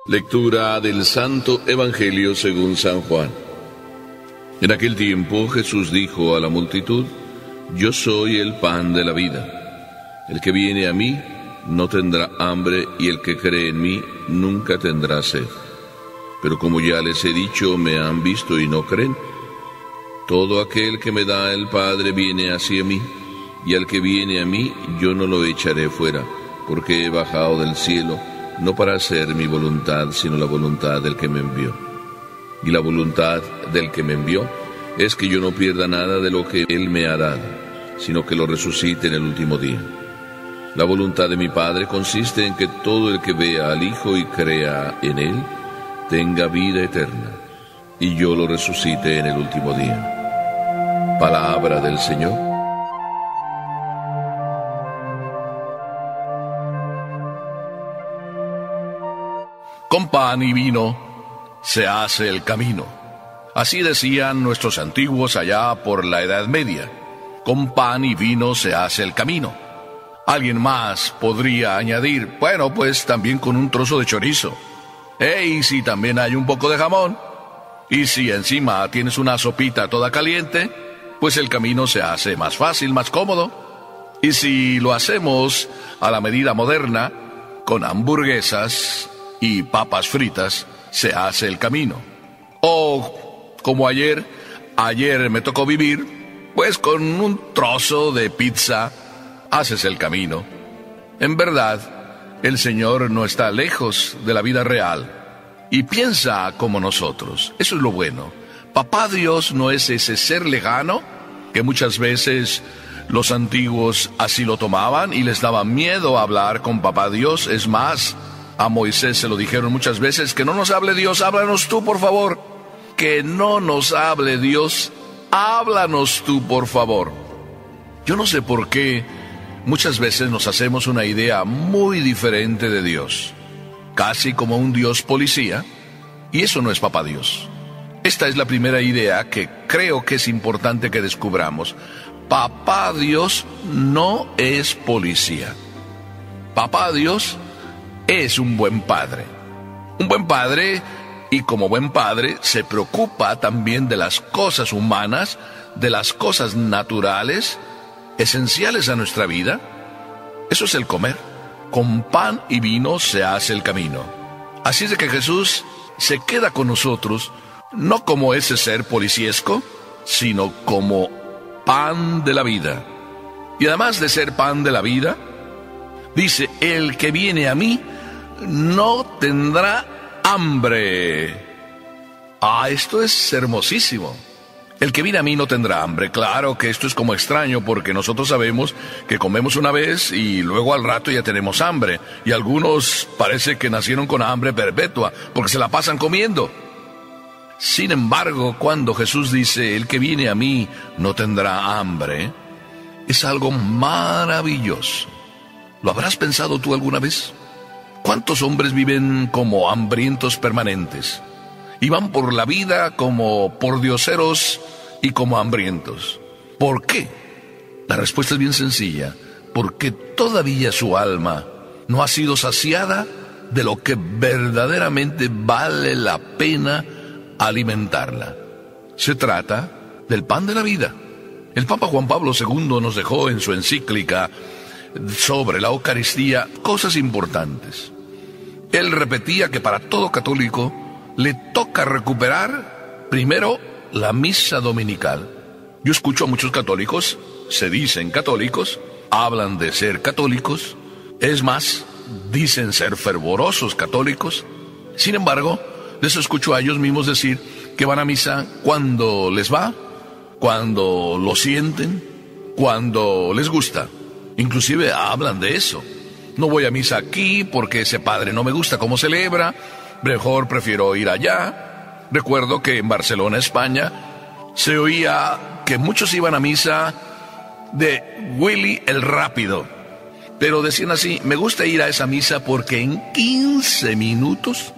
Lectura del Santo Evangelio según San Juan. En aquel tiempo Jesús dijo a la multitud: Yo soy el pan de la vida. El que viene a mí no tendrá hambre, y el que cree en mí nunca tendrá sed. Pero como ya les he dicho, me han visto y no creen. Todo aquel que me da el Padre viene hacia mí, y al que viene a mí yo no lo echaré fuera, porque he bajado del cielo, no para hacer mi voluntad, sino la voluntad del que me envió. Y la voluntad del que me envió es que yo no pierda nada de lo que Él me ha dado, sino que lo resucite en el último día. La voluntad de mi Padre consiste en que todo el que vea al Hijo y crea en Él, tenga vida eterna, y yo lo resucite en el último día. Palabra del Señor. Con pan y vino se hace el camino. Así decían nuestros antiguos allá por la Edad Media. Con pan y vino se hace el camino. Alguien más podría añadir, bueno, pues también con un trozo de chorizo. Y si también hay un poco de jamón. Y si encima tienes una sopita toda caliente, pues el camino se hace más fácil, más cómodo. Y si lo hacemos a la medida moderna, con hamburguesas y papas fritas, se hace el camino. O, como ayer me tocó vivir, pues con un trozo de pizza haces el camino. En verdad, el Señor no está lejos de la vida real y piensa como nosotros. Eso es lo bueno. Papá Dios no es ese ser lejano que muchas veces los antiguos así lo tomaban y les daba miedo hablar con Papá Dios. Es más, a Moisés se lo dijeron muchas veces: que no nos hable Dios, háblanos tú, por favor. Que no nos hable Dios, háblanos tú, por favor. Yo no sé por qué muchas veces nos hacemos una idea muy diferente de Dios, casi como un Dios policía, y eso no es Papá Dios. Esta es la primera idea que creo que es importante que descubramos. Papá Dios no es policía. Papá Dios es un buen padre. Un buen padre, y como buen padre se preocupa también de las cosas humanas, de las cosas naturales, esenciales a nuestra vida. Eso es el comer. Con pan y vino se hace el camino. Así es de que Jesús se queda con nosotros, no como ese ser policiesco, sino como pan de la vida. Y además de ser pan de la vida, dice: el que viene a mí no tendrá hambre. Esto es hermosísimo. El que viene a mí no tendrá hambre. Claro que esto es como extraño, porque nosotros sabemos que comemos una vez y luego al rato ya tenemos hambre. Y algunos parece que nacieron con hambre perpetua, porque se la pasan comiendo. Sin embargo, cuando Jesús dice: el que viene a mí no tendrá hambre, es algo maravilloso. ¿Lo habrás pensado tú alguna vez? ¿Cuántos hombres viven como hambrientos permanentes? Y van por la vida como pordioseros y como hambrientos. ¿Por qué? La respuesta es bien sencilla. Porque todavía su alma no ha sido saciada de lo que verdaderamente vale la pena alimentarla. Se trata del pan de la vida. El Papa Juan Pablo II nos dejó en su encíclica sobre la Eucaristía cosas importantes. Él repetía que para todo católico le toca recuperar primero la misa dominical. Yo escucho a muchos católicos, se dicen católicos, hablan de ser católicos, es más, dicen ser fervorosos católicos. Sin embargo, les escucho a ellos mismos decir que van a misa cuando les va, cuando lo sienten, cuando les gusta. Inclusive hablan de eso. No voy a misa aquí porque ese padre no me gusta cómo celebra, mejor prefiero ir allá. Recuerdo que en Barcelona, España, se oía que muchos iban a misa de Willy el Rápido. Pero decían así: me gusta ir a esa misa porque en 15 minutos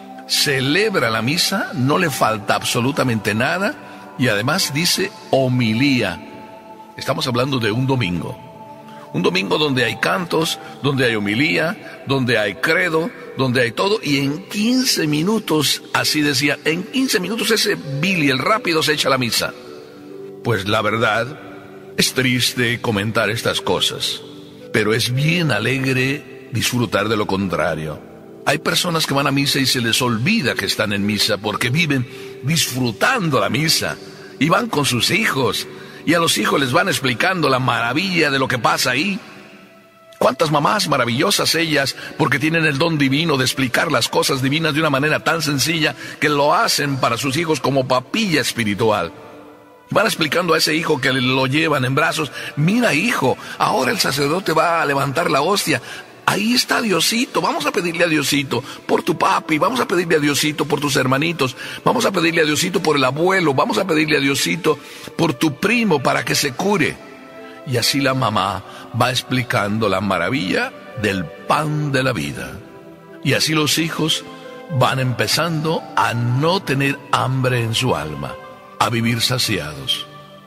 celebra la misa, no le falta absolutamente nada, y además dice homilía. Estamos hablando de un domingo. Un domingo donde hay cantos, donde hay homilía, donde hay credo, donde hay todo. Y en 15 minutos, así decía, en 15 minutos ese Billy, el rápido, se echa la misa. Pues la verdad, es triste comentar estas cosas, pero es bien alegre disfrutar de lo contrario. Hay personas que van a misa y se les olvida que están en misa porque viven disfrutando la misa y van con sus hijos y a los hijos les van explicando la maravilla de lo que pasa ahí. ¿Cuántas mamás maravillosas ellas porque tienen el don divino de explicar las cosas divinas de una manera tan sencilla que lo hacen para sus hijos como papilla espiritual? Van explicando a ese hijo que lo llevan en brazos: mira, hijo, ahora el sacerdote va a levantar la hostia. Ahí está Diosito, vamos a pedirle a Diosito por tu papi, vamos a pedirle a Diosito por tus hermanitos, vamos a pedirle a Diosito por el abuelo, vamos a pedirle a Diosito por tu primo para que se cure. Y así la mamá va explicando la maravilla del pan de la vida. Y así los hijos van empezando a no tener hambre en su alma, a vivir saciados.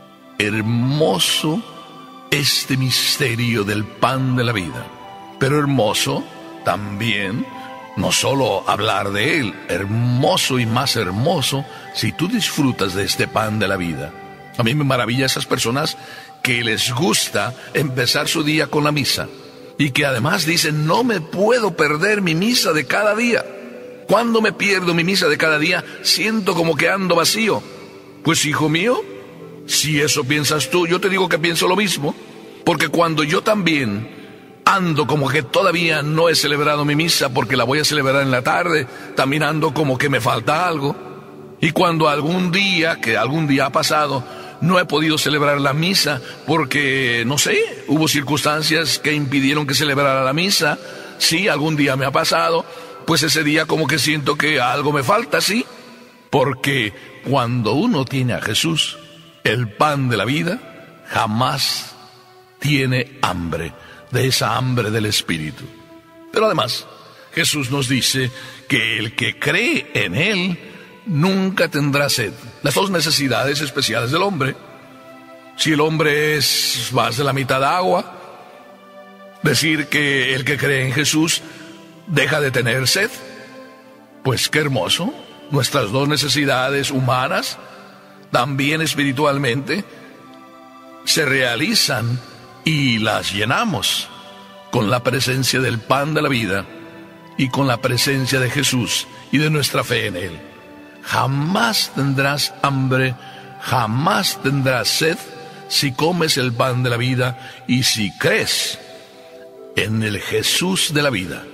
Hermoso este misterio del pan de la vida. Pero hermoso también, no solo hablar de él, hermoso y más hermoso si tú disfrutas de este pan de la vida. A mí me maravilla esas personas que les gusta empezar su día con la misa y que además dicen: no me puedo perder mi misa de cada día. Cuando me pierdo mi misa de cada día, siento como que ando vacío. Pues hijo mío, si eso piensas tú, yo te digo que pienso lo mismo, porque cuando yo también ando como que todavía no he celebrado mi misa porque la voy a celebrar en la tarde, también ando como que me falta algo. Y cuando algún día ha pasado, no he podido celebrar la misa porque, no sé, hubo circunstancias que impidieron que celebrara la misa. Sí, algún día me ha pasado, pues ese día como que siento que algo me falta, sí. Porque cuando uno tiene a Jesús, el pan de la vida, jamás tiene hambre, de esa hambre del Espíritu. Pero además, Jesús nos dice que el que cree en Él nunca tendrá sed. Las dos necesidades especiales del hombre. Si el hombre es más de la mitad agua, decir que el que cree en Jesús deja de tener sed. Pues qué hermoso. Nuestras dos necesidades humanas, también espiritualmente, se realizan y las llenamos con la presencia del pan de la vida y con la presencia de Jesús y de nuestra fe en Él. Jamás tendrás hambre, jamás tendrás sed si comes el pan de la vida y si crees en el Jesús de la vida.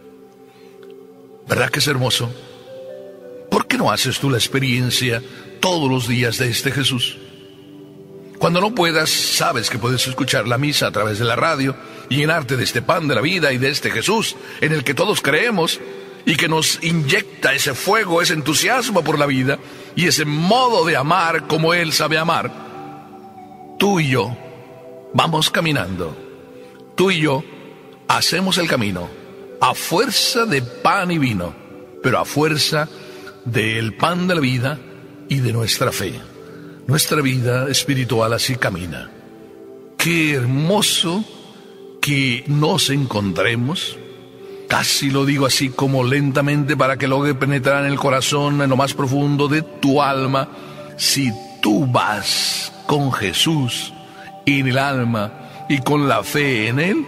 ¿Verdad que es hermoso? ¿Por qué no haces tú la experiencia todos los días de este Jesús? Cuando no puedas, sabes que puedes escuchar la misa a través de la radio y llenarte de este pan de la vida y de este Jesús en el que todos creemos y que nos inyecta ese fuego, ese entusiasmo por la vida y ese modo de amar como Él sabe amar. Tú y yo vamos caminando. Tú y yo hacemos el camino a fuerza de pan y vino, pero a fuerza del pan de la vida y de nuestra fe. Nuestra vida espiritual así camina. Qué hermoso que nos encontremos, casi lo digo así como lentamente para que logre penetrar en el corazón, en lo más profundo de tu alma. Si tú vas con Jesús en el alma y con la fe en Él,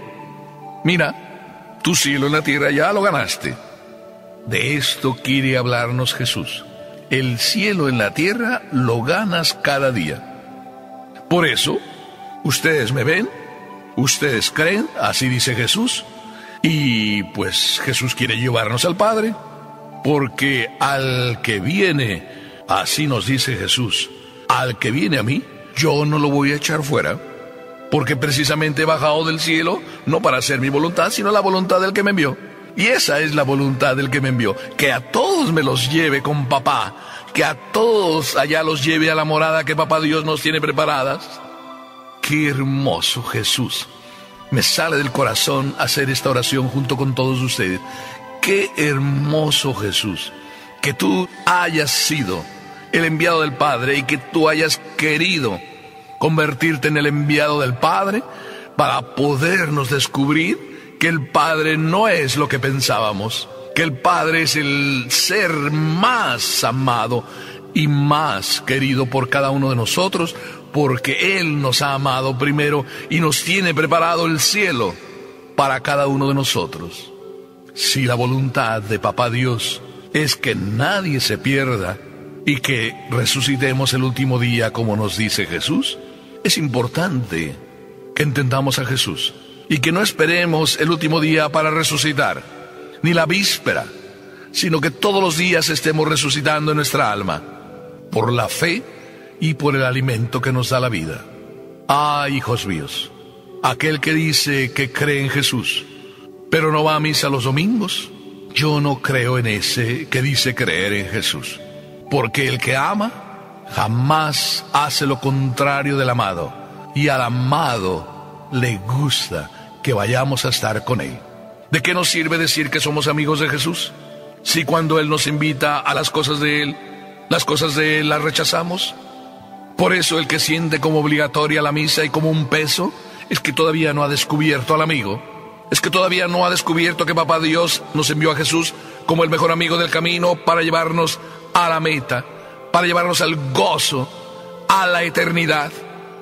mira, tu cielo en la tierra ya lo ganaste. De esto quiere hablarnos Jesús. El cielo en la tierra lo ganas cada día. Por eso, ustedes me ven, ustedes creen, así dice Jesús, y pues Jesús quiere llevarnos al Padre, porque al que viene, así nos dice Jesús, al que viene a mí, yo no lo voy a echar fuera, porque precisamente he bajado del cielo, no para hacer mi voluntad, sino la voluntad del que me envió. Y esa es la voluntad del que me envió, que a todos me los lleve con papá, que a todos allá los lleve a la morada que papá Dios nos tiene preparadas. Qué hermoso Jesús. Me sale del corazón hacer esta oración junto con todos ustedes. Qué hermoso Jesús, que tú hayas sido el enviado del Padre y que tú hayas querido convertirte en el enviado del Padre para podernos descubrir que el Padre no es lo que pensábamos, que el Padre es el ser más amado y más querido por cada uno de nosotros, porque Él nos ha amado primero y nos tiene preparado el cielo para cada uno de nosotros. Si la voluntad de Papá Dios es que nadie se pierda y que resucitemos el último día como nos dice Jesús, es importante que entendamos a Jesús y que no esperemos el último día para resucitar, ni la víspera, sino que todos los días estemos resucitando en nuestra alma, por la fe y por el alimento que nos da la vida. Ah, hijos míos, aquel que dice que cree en Jesús, pero no va a misa los domingos, yo no creo en ese que dice creer en Jesús, porque el que ama jamás hace lo contrario del amado, y al amado le gusta que vayamos a estar con Él. ¿De qué nos sirve decir que somos amigos de Jesús si cuando Él nos invita a las cosas de Él las rechazamos? Por eso el que siente como obligatoria la misa y como un peso es que todavía no ha descubierto al amigo, es que todavía no ha descubierto que Papá Dios nos envió a Jesús como el mejor amigo del camino para llevarnos a la meta, para llevarnos al gozo, a la eternidad,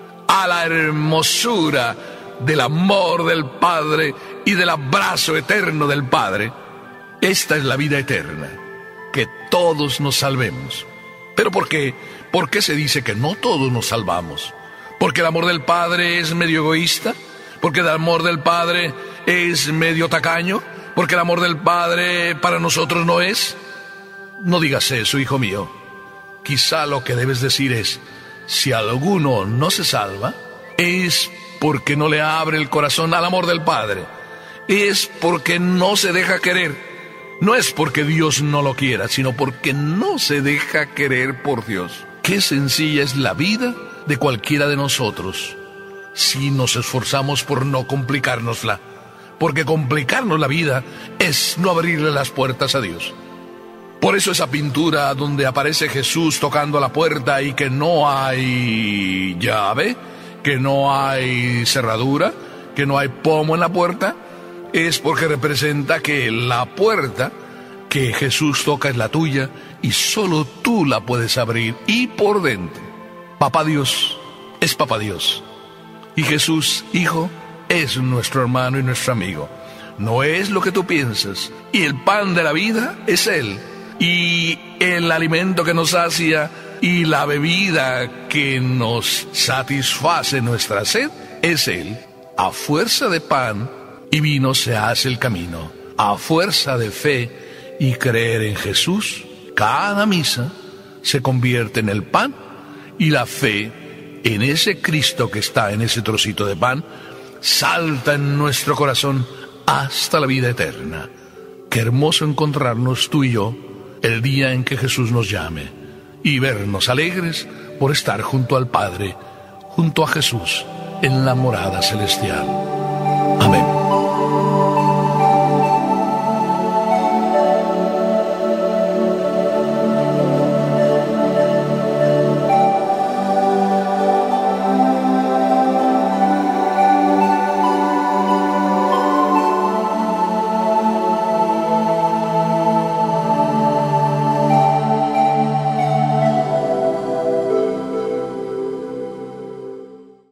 a la hermosura del amor del Padre y del abrazo eterno del Padre. Esta es la vida eterna, que todos nos salvemos. ¿Pero por qué? ¿Por qué se dice que no todos nos salvamos? ¿Porque el amor del Padre es medio egoísta? ¿Porque el amor del Padre es medio tacaño? ¿Porque el amor del Padre para nosotros no es? No digas eso, hijo mío. Quizá lo que debes decir es, si alguno no se salva, es porque no le abre el corazón al amor del Padre. Es porque no se deja querer. No es porque Dios no lo quiera, sino porque no se deja querer por Dios. Qué sencilla es la vida de cualquiera de nosotros, si nos esforzamos por no complicárnosla. Porque complicarnos la vida es no abrirle las puertas a Dios. Por eso esa pintura donde aparece Jesús tocando la puerta y que no hay llave, que no hay cerradura, que no hay pomo en la puerta, es porque representa que la puerta que Jesús toca es la tuya y solo tú la puedes abrir, y por dentro. Papá Dios es Papá Dios, y Jesús, Hijo, es nuestro hermano y nuestro amigo. No es lo que tú piensas, y el pan de la vida es Él, y el alimento que nos sacia y la bebida que nos satisface nuestra sed es Él. A fuerza de pan y vino se hace el camino. A fuerza de fe y creer en Jesús, cada misa se convierte en el pan, y la fe en ese Cristo que está en ese trocito de pan salta en nuestro corazón hasta la vida eterna. Qué hermoso encontrarnos tú y yo el día en que Jesús nos llame y vernos alegres por estar junto al Padre, junto a Jesús en la morada celestial. Amén.